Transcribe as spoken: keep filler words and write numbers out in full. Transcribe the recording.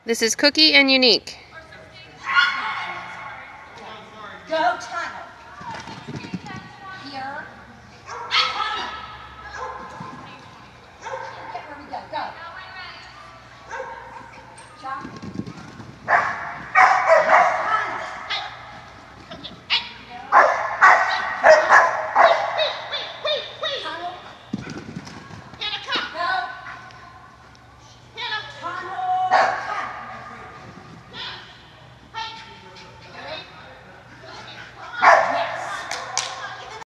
This is Cookie and Unique. Go tunnel. Here. Get where we go. Go. Chop.